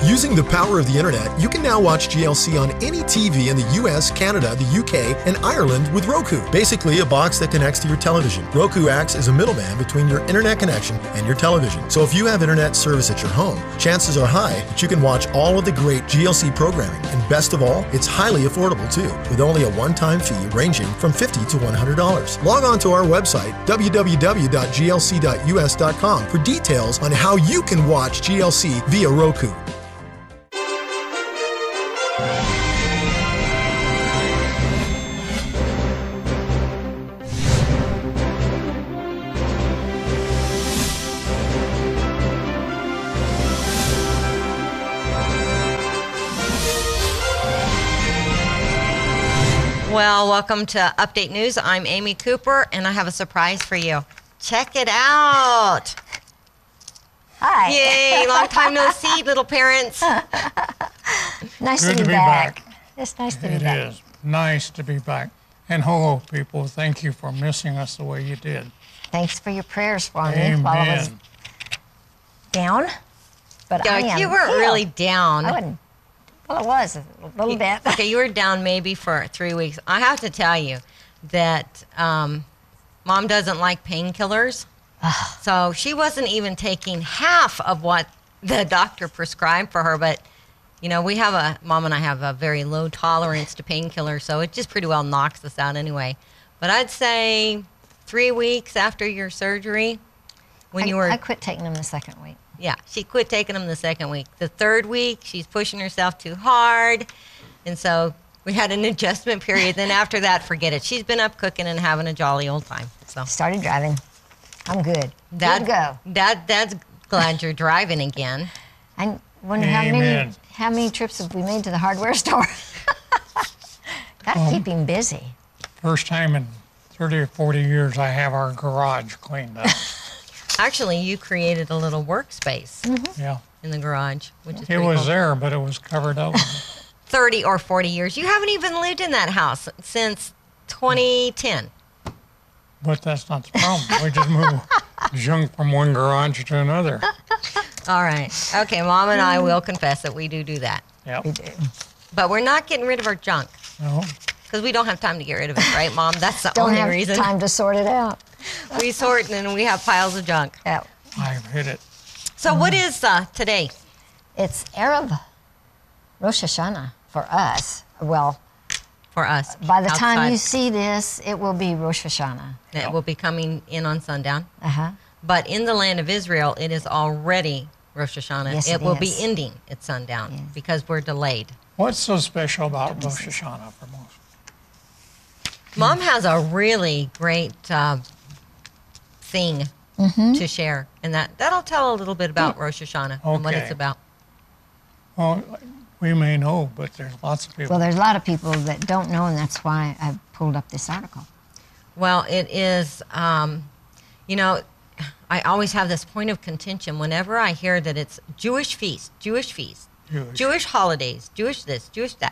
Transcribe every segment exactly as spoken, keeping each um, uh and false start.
Using the power of the internet, you can now watch G L C on any T V in the U S, Canada, the U K, and Ireland with Roku. Basically, a box that connects to your television. Roku acts as a middleman between your internet connection and your television. So if you have internet service at your home, chances are high that you can watch all of the great G L C programming. And best of all, it's highly affordable too, with only a one-time fee ranging from fifty dollars to one hundred dollars. Log on to our website, w w w dot g l c dot u s dot com, for details on how you can watch G L C via Roku. Well, welcome to Update News. I'm Amy Cooper, and I have a surprise for you. Check it out. Hi. Yay, long time no see, little parents. Nice Good to be, to be back. back. It's nice to be It back. is nice to be back. And hello, people. Thank you for missing us the way you did. Thanks for your prayers for me Amen. while I was down. But I Yeah, am you weren't healed. really down. I wasn't. Well, it was a little bit. Okay, you were down maybe for three weeks. I have to tell you that um, Mom doesn't like painkillers. So she wasn't even taking half of what the doctor prescribed for her. But, you know, we have a, Mom and I have a very low tolerance to painkillers, so it just pretty well knocks us out anyway. But I'd say three weeks after your surgery, when I, you were... I quit taking them the second week. Yeah, she quit taking them the second week. The third week, she's pushing herself too hard. And so we had an adjustment period. Then after that, forget it. She's been up cooking and having a jolly old time. So Started driving. I'm good. that, good to go. That, that's glad you're driving again. I wonder how many Amen. how many trips have we made to the hardware store? Gotta Um, keep him busy. First time in thirty or forty years I have our garage cleaned up. Actually, you created a little workspace Yeah. in the garage, which is It pretty was cool. there, but it was covered up. thirty or forty years. You haven't even lived in that house since twenty ten. But that's not the problem. We just moved junk from one garage to another. All right. Okay, Mom and I will confess that we do do that. We Yep. do. But we're not getting rid of our junk. No. Because we don't have time to get rid of it, right, Mom? That's the Don't only have reason. time to sort it out. We sort and we have piles of junk. Yeah. I've hit it. So what is uh, today? It's Arab Rosh Hashanah for us. Well, For us. by the time outside. you see this, it will be Rosh Hashanah. It will be coming in on sundown. Uh-huh. But in the land of Israel, it is already Rosh Hashanah. Yes, it it will is. be ending at sundown Yes. because we're delayed. What's so special about Rosh Hashanah for most? Mom has a really great uh, thing Mm-hmm. to share, and that, that'll tell a little bit about Rosh Hashanah and what it's Okay. about. Well, we may know, but there's lots of people. Well, there's a lot of people that don't know, and that's why I pulled up this article. Well, it is, um, you know, I always have this point of contention whenever I hear that it's Jewish feast, Jewish feast, Jewish. Jewish holidays, Jewish this, Jewish that.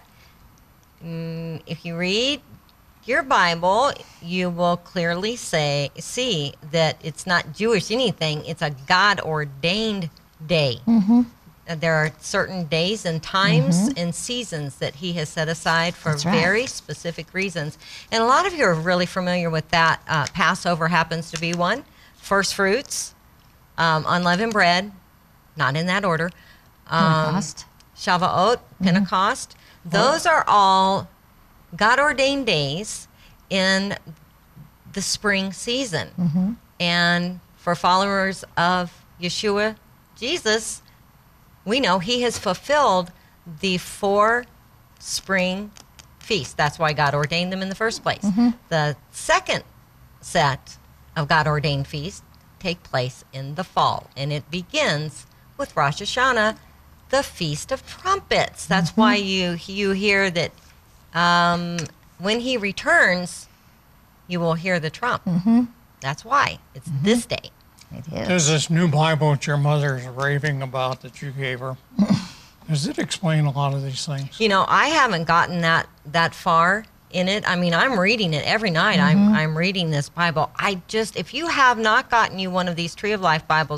Mm, if you read your Bible, you will clearly say see that it's not Jewish anything. It's a God-ordained day. Mm-hmm. Uh, There are certain days and times and seasons that he has set aside for That's right. very specific reasons. And a lot of you are really familiar with that. Uh, Passover happens to be one. First fruits, um, unleavened bread, not in that order. Um, Pentecost. Shavuot, Pentecost. Those are all God-ordained days in the spring season. Mm-hmm. And for followers of Yeshua, Jesus, we know he has fulfilled the four spring feasts. That's why God ordained them in the first place. The second set of God-ordained feasts take place in the fall, and it begins with Rosh Hashanah, the Feast of Trumpets. That's why you you hear that um, when he returns, you will hear the trump. That's why. It's this day. It is. Does this new Bible that your mother is raving about that you gave her, does it explain a lot of these things? You know, I haven't gotten that that far in it. I mean, I'm reading it every night. I'm I'm reading this Bible. I just, if you have not gotten you one of these Tree of Life Bibles,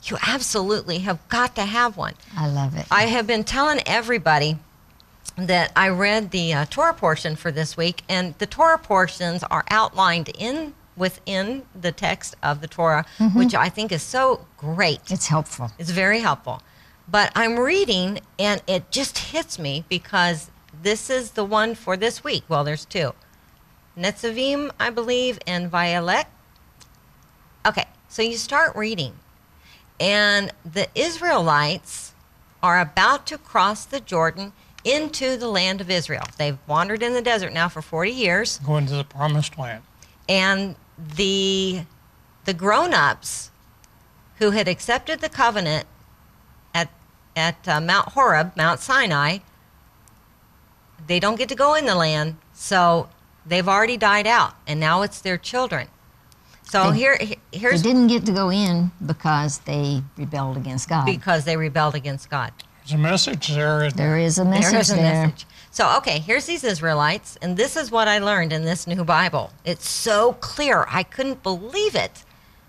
you absolutely have got to have one. I love it. I have been telling everybody that I read the uh, Torah portion for this week, and the Torah portions are outlined in within the text of the Torah, mm-hmm. which I think is so great. It's helpful. It's very helpful. But I'm reading, and it just hits me because this is the one for this week. Well, there's two. Netzavim, I believe, and Violet. Okay, so you start reading, and the Israelites are about to cross the Jordan into the land of Israel. They've wandered in the desert now for forty years. Going to the promised land. And the the grown-ups who had accepted the covenant at at uh, Mount Horeb, Mount Sinai, they don't get to go in the land, so they've already died out, and now it's their children. So they, here, here's they didn't get to go in because they rebelled against God. Because they rebelled against God. There's a message there. There is a message there. Is a there. message. So, okay, here's these Israelites, and this is what I learned in this new Bible. It's so clear. I couldn't believe it.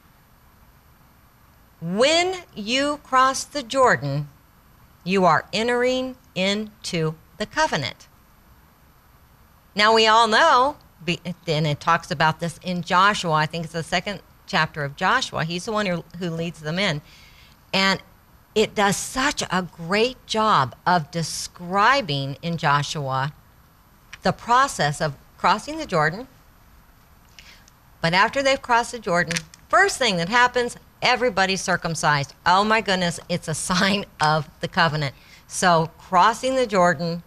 When you cross the Jordan, you are entering into the covenant. Now, we all know, and it talks about this in Joshua. I think it's the second chapter of Joshua. He's the one who, who leads them in. And it does such a great job of describing in Joshua the process of crossing the Jordan. But after they've crossed the Jordan, first thing that happens, everybody's circumcised. Oh my goodness, it's a sign of the covenant. So crossing the Jordan,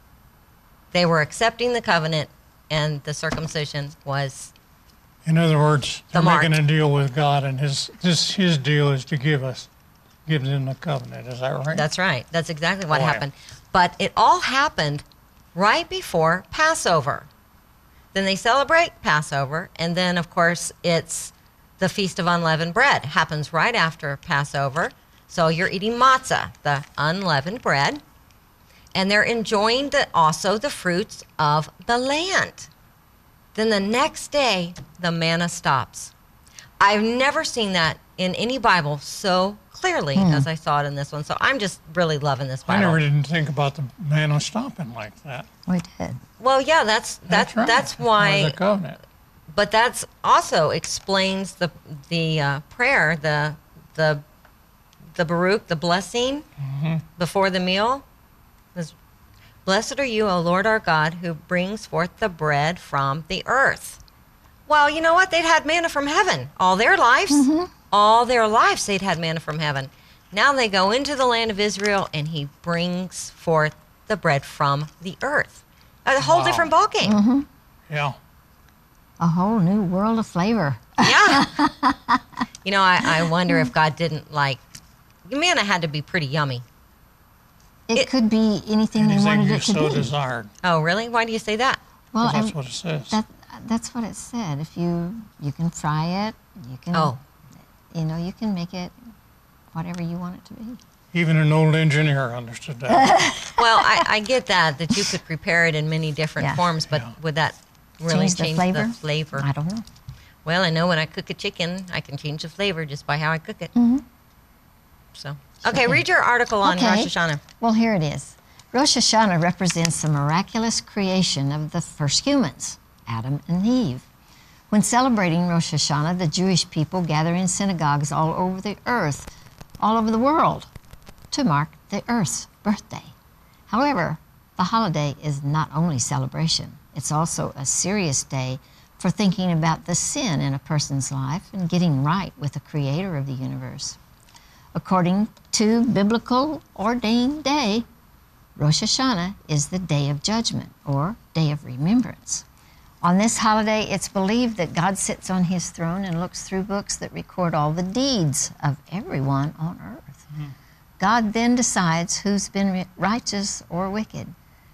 they were accepting the covenant, and the circumcision was In other words, the they're mark. making a deal with God, and his this his deal is to give us, give them the covenant. Is that right? That's right. That's exactly what Boy. happened. But it all happened right before Passover. Then they celebrate Passover, and then, of course, it's the Feast of Unleavened Bread. It happens right after Passover. So you're eating matzah, the unleavened bread, and they're enjoying the, also the fruits of the land. Then the next day, the manna stops. I've never seen that in any Bible so clearly Hmm. as I saw it in this one. So I'm just really loving this I Bible. never didn't think about the manna stopping like that. We did. Well, yeah, that's that's right. that's Part of why. the covenant. But that's also explains the the uh, prayer, the the the Baruch, the blessing Mm-hmm. before the meal. Was, Blessed are you, O Lord our God, who brings forth the bread from the earth. Well, you know what? They'd had manna from heaven all their lives. Mm-hmm. All their lives they'd had manna from heaven. Now they go into the land of Israel, and he brings forth the bread from the earth. A whole Wow. different ballgame. Mm-hmm. Yeah. A whole new world of flavor. Yeah. You know, I, I wonder if God didn't like, manna had to be pretty yummy. It, It- could be anything they Anything wanted you it to so be. desired. Oh, really? Why do you say that? Well, 'Cause that's and what it says. that that's what it said. If you you can fry it, you can. Oh. You know, you can make it whatever you want it to be. Even an old engineer understood that. Well, I, I get that, that you could prepare it in many different Yeah. forms, but Yeah. would that really Change the change flavor? the flavor? I don't know. Well, I know when I cook a chicken, I can change the flavor just by how I cook it. Mhm. So, okay, read your article on Okay. Rosh Hashanah. Well, here it is. Rosh Hashanah represents the miraculous creation of the first humans, Adam and Eve. When celebrating Rosh Hashanah, the Jewish people gather in synagogues all over the earth, all over the world, to mark the earth's birthday. However, the holiday is not only celebration, it's also a serious day for thinking about the sin in a person's life and getting right with the creator of the universe. According to biblical ordained day, Rosh Hashanah is the day of judgment, or day of remembrance. On this holiday, it's believed that God sits on his throne and looks through books that record all the deeds of everyone on earth. Mm. God then decides who's been ri- righteous or wicked.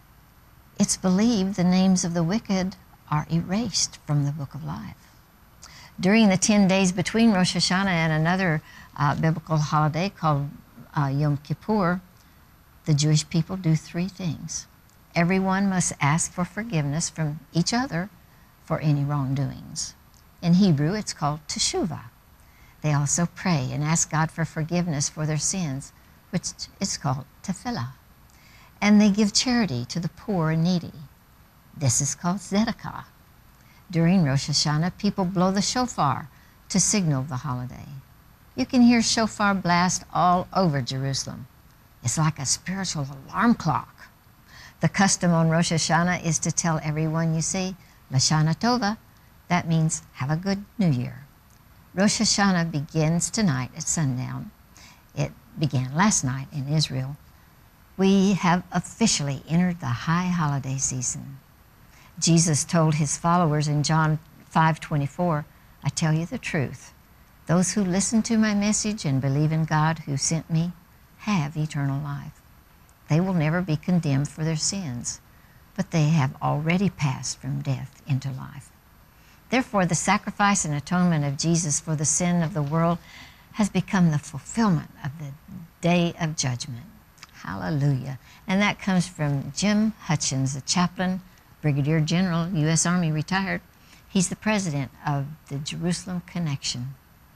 It's believed the names of the wicked are erased from the book of life. During the ten days between Rosh Hashanah and another uh, biblical holiday called uh, Yom Kippur, the Jewish people do three things. Everyone must ask for forgiveness from each other for any wrongdoings. In Hebrew, it's called teshuvah. They also pray and ask God for forgiveness for their sins, which is called tefillah. And they give charity to the poor and needy. This is called tzedakah. During Rosh Hashanah, people blow the shofar to signal the holiday. You can hear shofar blast all over Jerusalem. It's like a spiritual alarm clock. The custom on Rosh Hashanah is to tell everyone you see, Lashana Tova. That means, have a good New Year. Rosh Hashanah begins tonight at sundown. It began last night in Israel. We have officially entered the high holiday season. Jesus told his followers in John five twenty-four, I tell you the truth. Those who listen to my message and believe in God who sent me have eternal life. They will never be condemned for their sins, but they have already passed from death into life. Therefore, the sacrifice and atonement of Jesus for the sin of the world has become the fulfillment of the day of judgment. Hallelujah. And that comes from Jim Hutchins, a chaplain, Brigadier General, U S Army, retired. He's the president of the Jerusalem Connection.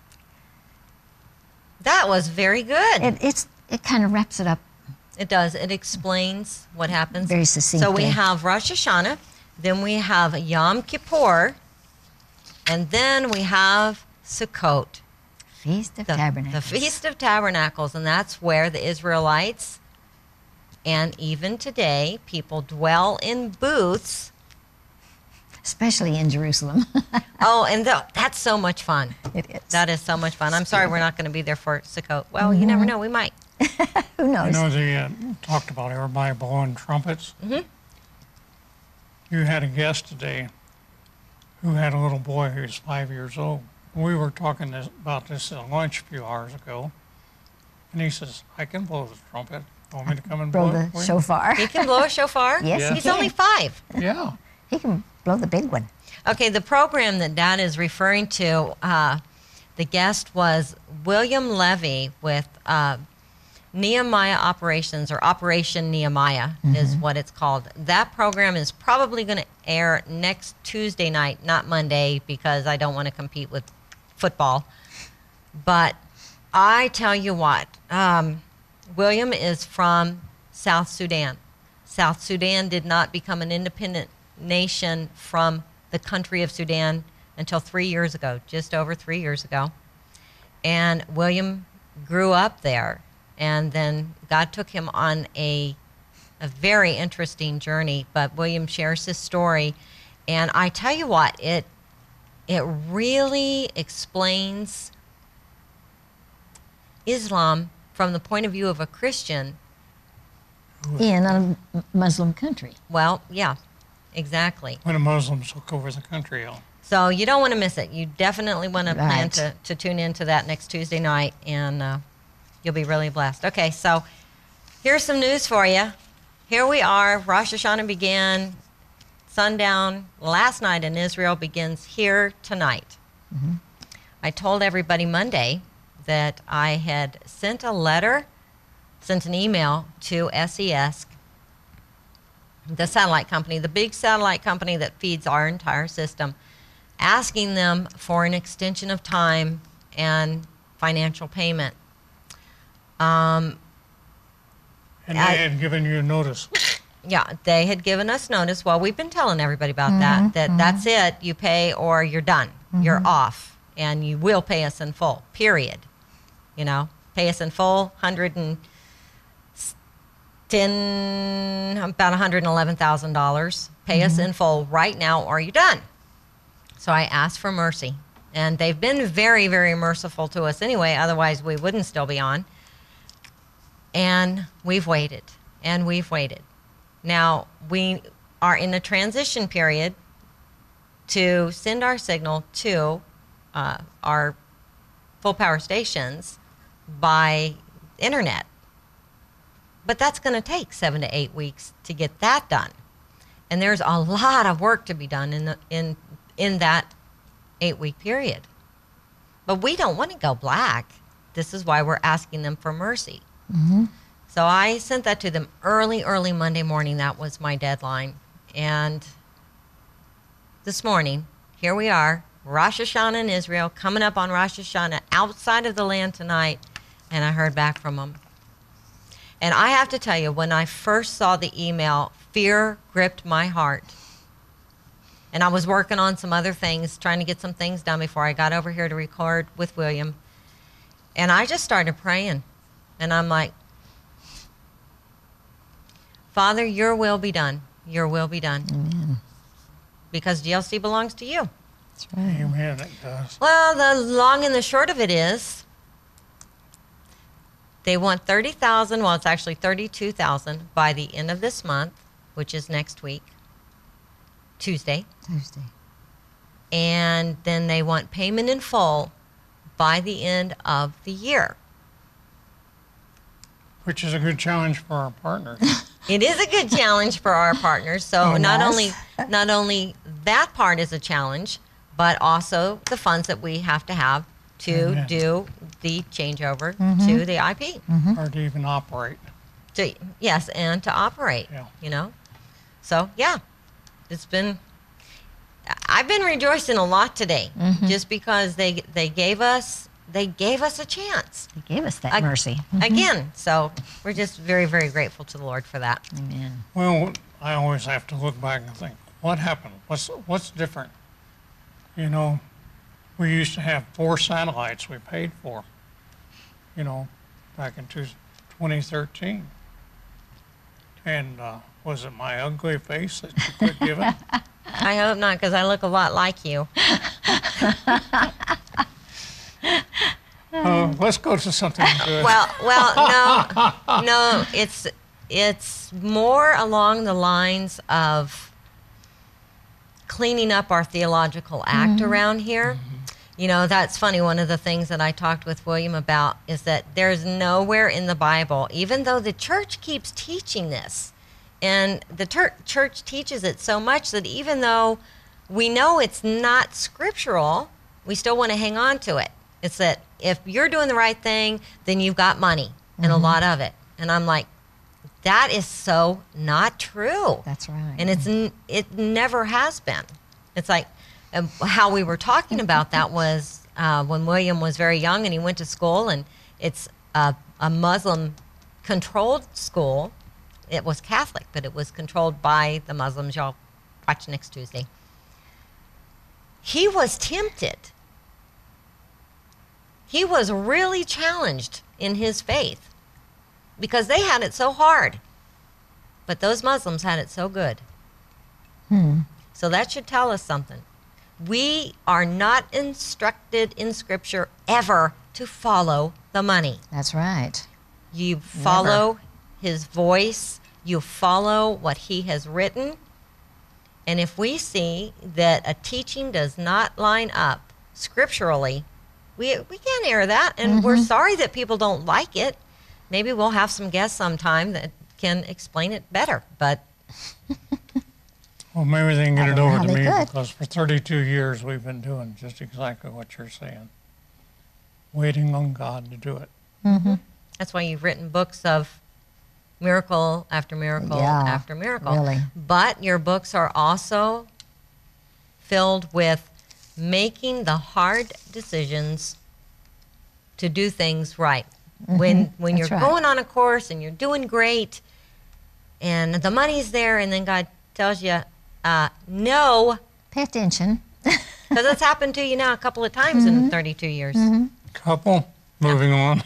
That was very good. It, it's, it kind of wraps it up. It does. It explains what happens. Very succinctly. So we have Rosh Hashanah, then we have Yom Kippur, and then we have Sukkot. Feast of the, Tabernacles. The Feast of Tabernacles, and that's where the Israelites, and even today, people dwell in booths. Especially in Jerusalem. Oh, and th- that's so much fun. It is. That is so much fun. I'm sorry we're not going to be there for Sukkot. Well, mm-hmm. You never know. We might. Who knows? I know they uh, talked about everybody blowing trumpets. Mm-hmm. You had a guest today who had a little boy who was five years old. We were talking this, about this at lunch a few hours ago, and he says, I can blow the trumpet. Want me to come and blow, blow it the for shofar. He can blow a shofar? Yes, Yeah. he He's can. only five. you? Yeah. He can blow the big one. Okay, the program that Dad is referring to, uh, the guest was William Levy with uh, Nehemiah Operations, or Operation Nehemiah mm-hmm. is what it's called. That program is probably going to air next Tuesday night, not Monday, because I don't want to compete with football. But I tell you what, um, William is from South Sudan. South Sudan did not become an independent nation from the country of Sudan until three years ago, just over three years ago. And William grew up there, and then God took him on a, a very interesting journey. But William shares his story, and I tell you what, it it really explains Islam from the point of view of a Christian. In a Muslim country. Well, yeah, exactly. When the Muslims took over the country. Oh. So you don't want to miss it. You definitely want to plan Right. to, to tune into that next Tuesday night, and uh, you'll be really blessed. Okay, so here's some news for you. Here we are. Rosh Hashanah began sundown last night in Israel, begins here tonight. Mm-hmm. I told everybody Monday that I had sent a letter, sent an email to S E S, the satellite company, the big satellite company that feeds our entire system, asking them for an extension of time and financial payment. Um, And I- they had given you notice. yeah, they had given us notice. Well, we've been telling everybody about Mhm, that, that mhm. that's it. You pay or you're done. You're off, and you will pay us in full, period. You know, pay us in full, one hundred ten, about one hundred eleven thousand dollars. Pay us in full right now or you're done. So I asked for mercy, and they've been very, very merciful to us anyway. Otherwise, we wouldn't still be on. And we've waited, and we've waited. Now, we are in a transition period to send our signal to uh, our full power stations by internet. But that's going to take seven to eight weeks to get that done. And there's a lot of work to be done in the, in in that eight-week period. But we don't want to go black. This is why we're asking them for mercy. Mm-hmm. So I sent that to them early, early Monday morning. That was my deadline. And this morning, here we are, Rosh Hashanah in Israel, coming up on Rosh Hashanah outside of the land tonight, and I heard back from them. And I have to tell you, when I first saw the email, fear gripped my heart. And I was working on some other things, trying to get some things done before I got over here to record with William. And I just started praying. And I'm like, Father, your will be done. Your will be done. Amen. Because G L C belongs to you. That's right. Amen, it does. Well, the long and the short of it is, they want thirty thousand dollars, well, it's actually thirty-two thousand dollars by the end of this month, which is next week, Tuesday. Tuesday. And then they want payment in full by the end of the year. Which is a good challenge for our partners. It is a good challenge for our partners. So Oh, not yes. only not only that part is a challenge, but also the funds that we have to have to Amen. do the changeover Mm-hmm. to the I P. Or to even operate. To, yes, and to operate, Yeah. you know. So, yeah, it's been, I've been rejoicing a lot today, Mm-hmm. just because they they gave us, they gave us a chance. He gave us that Ag- mercy. Again, so we're just very, very grateful to the Lord for that. Amen. Well, I always have to look back and think, what happened? What's what's different? You know, we used to have four satellites we paid for, you know, back in two- twenty thirteen. And uh, was it my ugly face that you quit giving? I hope not, because I look a lot like you. Uh, let's go to something good. Well, well, no, no, it's it's more along the lines of cleaning up our theological act around here. You know, that's funny. One of the things that I talked with William about is that there's nowhere in the Bible, even though the church keeps teaching this, and the tur- church teaches it so much that even though we know it's not scriptural, we still want to hang on to it. It's that if you're doing the right thing, then you've got money and a lot of it. And I'm like, that is so not true. That's right. And it's n- it never has been. It's like um, how we were talking about that was uh, when William was very young and he went to school, and it's a, a Muslim-controlled school. It was Catholic, but it was controlled by the Muslims. Y'all watch next Tuesday. He was tempted. He was really challenged in his faith because they had it so hard. But those Muslims had it so good. Hmm. So that should tell us something. We are not instructed in Scripture ever to follow the money. That's right. You follow his voice. You follow what he has written. And if we see that a teaching does not line up scripturally, we we can't air that. And we're sorry that people don't like it. Maybe we'll have some guests sometime that can explain it better. But Well, maybe they can get I it don't know over how to they me could. because for thirty-two years we've been doing just exactly what you're saying. Waiting on God to do it. that's why you've written books of miracle after miracle Yeah, after miracle. really. But your books are also filled with making the hard decisions to do things right. When when That's you're right. going on a course and you're doing great and the money's there, and then God tells you, uh, no, Pay attention. because that's happened to you now a couple of times in thirty-two years. Couple, moving on.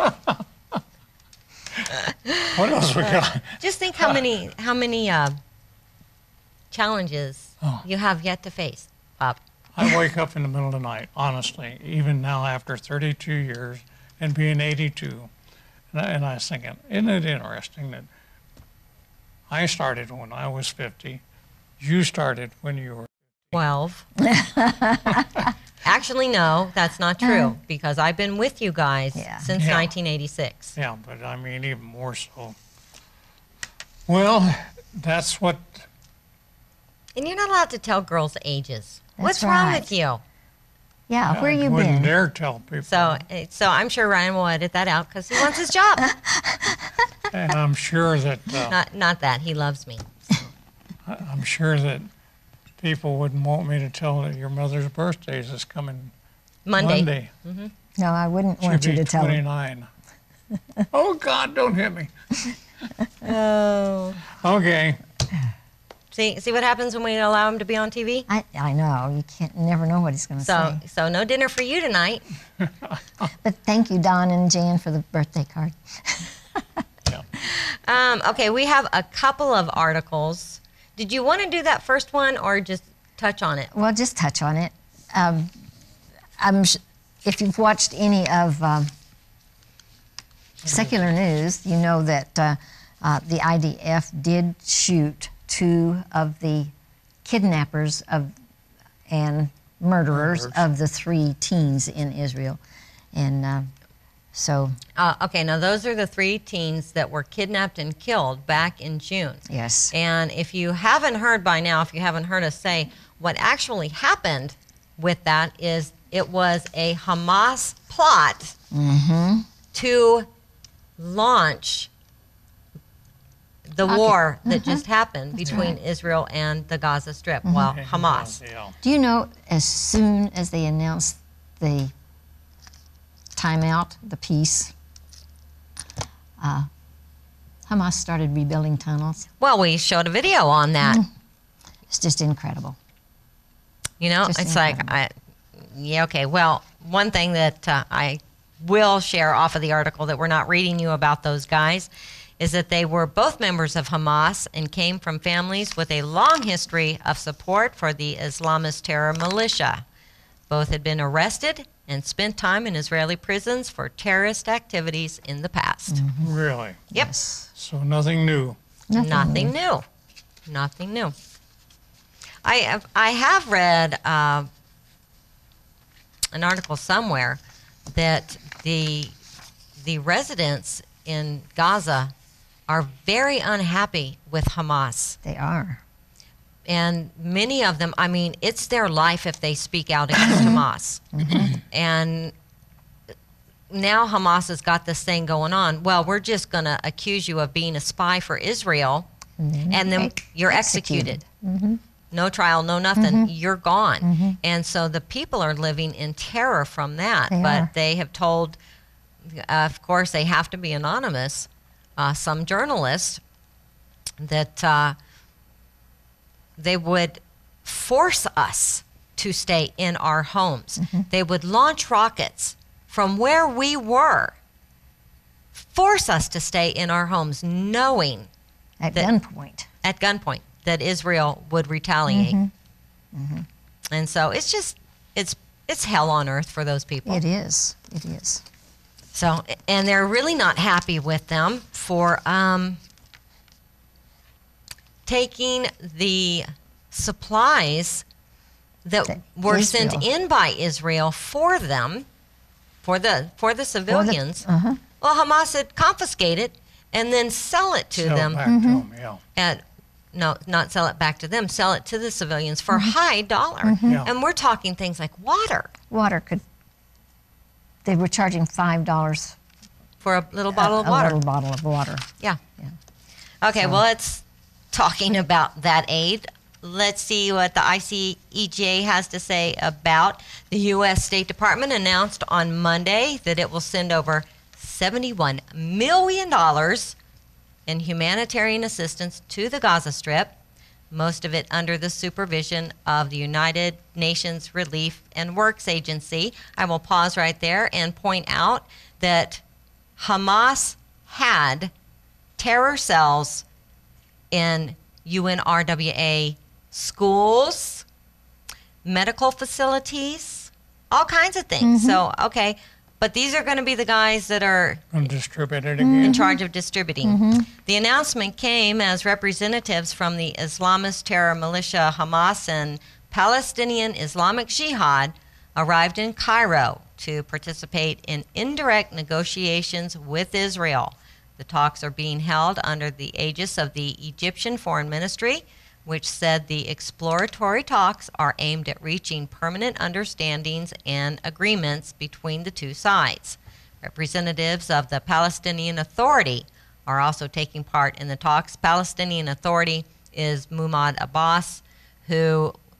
What else we got? Just think how many how many uh, challenges Oh. you have yet to face, Bob. I wake up in the middle of the night, honestly, even now after thirty-two years and being eighty-two. And I, and I was thinking, isn't it interesting that I started when I was fifty, you started when you were twelve. Actually, no, that's not true, because I've been with you guys Yeah. since Yeah. nineteen eighty-six. Yeah, but I mean, even more so. Well, that's what, And you're not allowed to tell girls' ages. That's What's wrong right. with you? Yeah, where I you wouldn't been? dare tell people. So, eh, so I'm sure Ryan will edit that out because he wants his job. And I'm sure that, uh, not, not that he loves me. I'm sure that people wouldn't want me to tell that your mother's birthday is this coming Monday. Monday. No, I wouldn't She'll want you be to tell them. twenty-nine. Oh, God, don't hit me. Oh. Okay. See, see what happens when we allow him to be on T V? I, I know. You can't never know what he's going to So, say. so no dinner for you tonight. But thank you, Don and Jan, for the birthday card. Yeah. Um, okay, we have a couple of articles. Did you want to do that first one or just touch on it? Well, just touch on it. Um, I'm, sh- if you've watched any of um, secular news, you know that uh, uh, the I D F did shoot two of the kidnappers of and murderers, Murderers. of the three teens in Israel. And uh, so, Uh, okay, now those are the three teens that were kidnapped and killed back in June. yes. And if you haven't heard by now, if you haven't heard us say, what actually happened with that is it was a Hamas plot Mm-hmm. to launch the Okay. war that just happened between Israel and the Gaza Strip. Well, Okay, Hamas. yeah. Do you know, as soon as they announced the timeout, the peace, uh, Hamas started rebuilding tunnels. Well, we showed a video on that. It's just incredible. You know, Just it's like, I, yeah, okay. Well, one thing that uh, I will share off of the article that we're not reading you about those guys is that they were both members of Hamas and came from families with a long history of support for the Islamist terror militia. Both had been arrested and spent time in Israeli prisons for terrorist activities in the past. Really? Yep. Yes. So nothing new. Nothing, Nothing new. Nothing new. I have, I have read uh, an article somewhere that the the residents in Gaza are very unhappy with Hamas. They are. And many of them, I mean, it's their life if they speak out against Hamas. And now Hamas has got this thing going on. Well, we're just going to accuse you of being a spy for Israel, and then ex- you're executed. executed. No trial, no nothing. You're gone. And so the people are living in terror from that. They but are. they have told, uh, of course, they have to be anonymous. Uh, some journalists that uh, they would force us to stay in our homes. They would launch rockets from where we were, force us to stay in our homes, knowing At That- gunpoint. at gunpoint that Israel would retaliate. And so it's just it's it's hell on earth for those people. It is. It is. So, and they're really not happy with them for um, taking the supplies that To were sent Israel. in by Israel for them, for the for the civilians. uh-huh. Well, Hamas had confiscated and then sell it to Sell them back to them, yeah. at no, not sell it back to them, sell it to the civilians for high dollar. Yeah. And we're talking things like water Water could, they were charging five dollars for a little bottle a, of water. A little bottle of water. Yeah. Yeah. Okay, So- well, it's talking about that aid. Let's see what the I C E J has to say about the U S State Department announced on Monday that it will send over seventy-one million dollars in humanitarian assistance to the Gaza Strip, most of it under the supervision of the United Nations Relief and Works Agency. I will pause right there and point out that Hamas had terror cells in U N R W A schools, medical facilities, all kinds of things. So, okay, but these are going to be the guys that are And distribute it in again. charge of distributing. The announcement came as representatives from the Islamist terror militia Hamas and Palestinian Islamic Jihad arrived in Cairo to participate in indirect negotiations with Israel. The talks are being held under the aegis of the Egyptian Foreign Ministry, which said the exploratory talks are aimed at reaching permanent understandings and agreements between the two sides. Representatives of the Palestinian Authority are also taking part in the talks. Palestinian Authority is Muhammad Abbas, who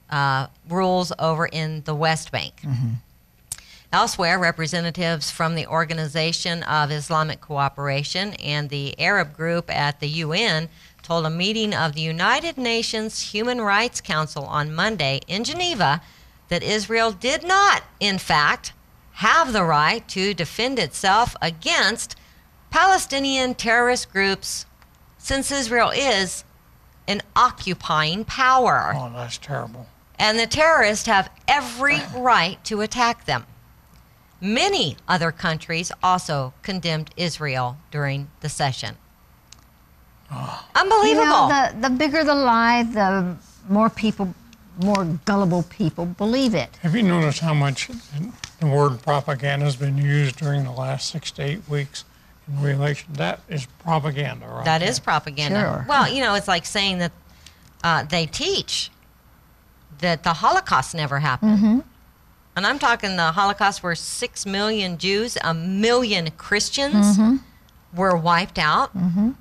uh, rules over in the West Bank. Mm-hmm. Elsewhere, representatives from the Organization of Islamic Cooperation and the Arab Group at the U N told a meeting of the United Nations Human Rights Council on Monday in Geneva that Israel did not, in fact, have the right to defend itself against Palestinian terrorist groups, since Israel is an occupying power. Oh, that's terrible. And the terrorists have every right to attack them. Many other countries also condemned Israel during the session. Oh. Unbelievable. You know, the, the bigger the lie, the more people, more gullible people believe it. Have you noticed how much the word propaganda has been used during the last six to eight weeks in relation? That is propaganda, right? That is propaganda. Sure. Well, you know, it's like saying that uh, they teach that the Holocaust never happened. Mm-hmm. And I'm talking the Holocaust where six million Jews, a million Christians Mm-hmm. were wiped out. Mm-hmm.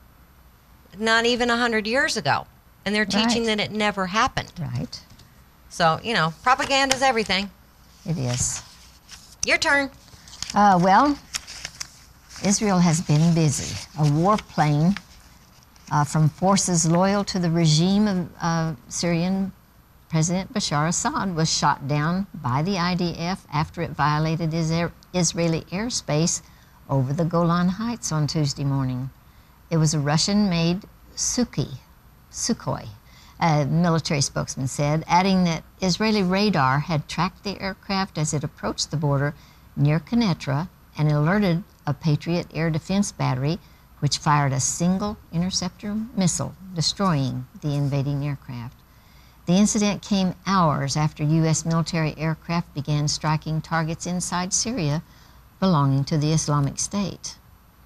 Not even one hundred years ago. And they're teaching Right. that it never happened. Right. So, you know, propaganda's everything. It is. Your turn. Uh, well, Israel has been busy. A warplane uh, from forces loyal to the regime of uh, Syrian President Bashar Assad was shot down by the I D F after it violated Is- Israeli airspace over the Golan Heights on Tuesday morning. It was a Russian-made Suki, Sukhoi, a military spokesman said, adding that Israeli radar had tracked the aircraft as it approached the border near Quneitra and alerted a Patriot air defense battery, which fired a single interceptor missile, destroying the invading aircraft. The incident came hours after U S military aircraft began striking targets inside Syria belonging to the Islamic State.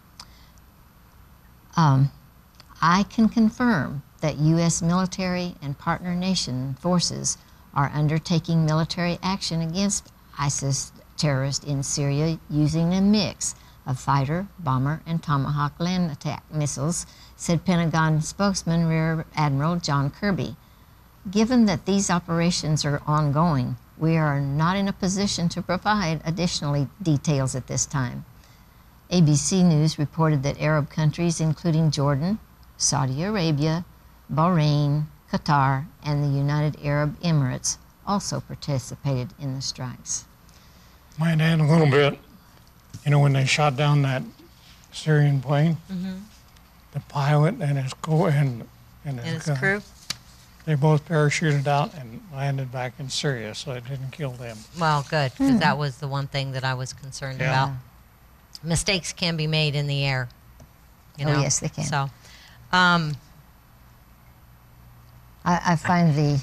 Um, I can confirm that U S military and partner nation forces are undertaking military action against ISIS terrorists in Syria using a mix of fighter, bomber, and Tomahawk land attack missiles, said Pentagon spokesman Rear Admiral John Kirby. Given that these operations are ongoing, we are not in a position to provide additional details at this time. A B C News reported that Arab countries, including Jordan, Saudi Arabia, Bahrain, Qatar, and the United Arab Emirates, also participated in the strikes. Might add a little bit. You know, when they shot down that Syrian plane, Mm-hmm. the pilot and his co and, and his, And its guy, crew. they both parachuted out and landed back in Syria, so it didn't kill them. Well, good, because that was the one thing that I was concerned Yeah. about. Mistakes can be made in the air. You Oh, know? yes, they can. So, um, I, I find the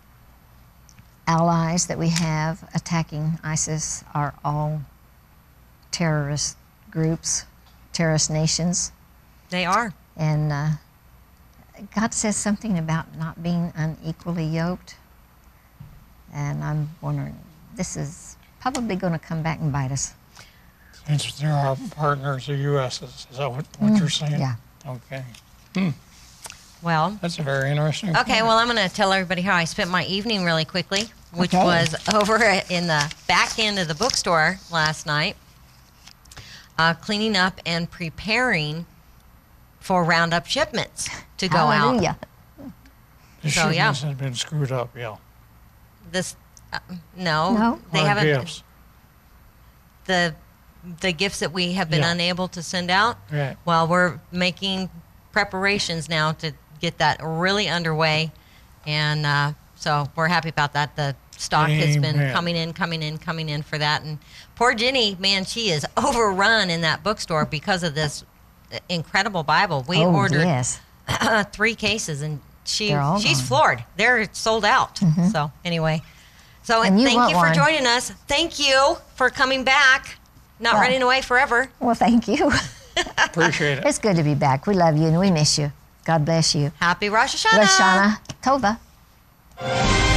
allies that we have attacking ISIS are all terrorist groups, terrorist nations. they are. And uh, God says something about not being unequally yoked. And I'm wondering, this is probably going to come back and bite us. Since they're our partners, the U S is, is that what, what you're saying? Yeah. Okay. Well, That's a very interesting okay, point. well, I'm going to tell everybody how I spent my evening really quickly, which Okay. was over in the back end of the bookstore last night, uh, cleaning up and preparing for roundup shipments to go out. Hallelujah. The So, yeah. shipments have been screwed up, yeah. This, uh, no, No? they Our haven't. gifts. The the gifts that we have been Yeah. unable to send out. Right. Well, we're making preparations now to get that really underway, and uh, so we're happy about that. The stock has been Amen. coming in, coming in, coming in for that. And poor Jenny, man, she is overrun in that bookstore because of this incredible Bible. We oh, ordered yes. three cases, and she They're all she's gone. floored. They're sold out. So anyway, so And you thank want you for one. joining us. Thank you for coming back. Not Well- running away forever. Well, thank you. Appreciate it. It's good to be back. We love you and we miss you. God bless you. Happy Rosh Hashanah. Rosh Hashanah Tova.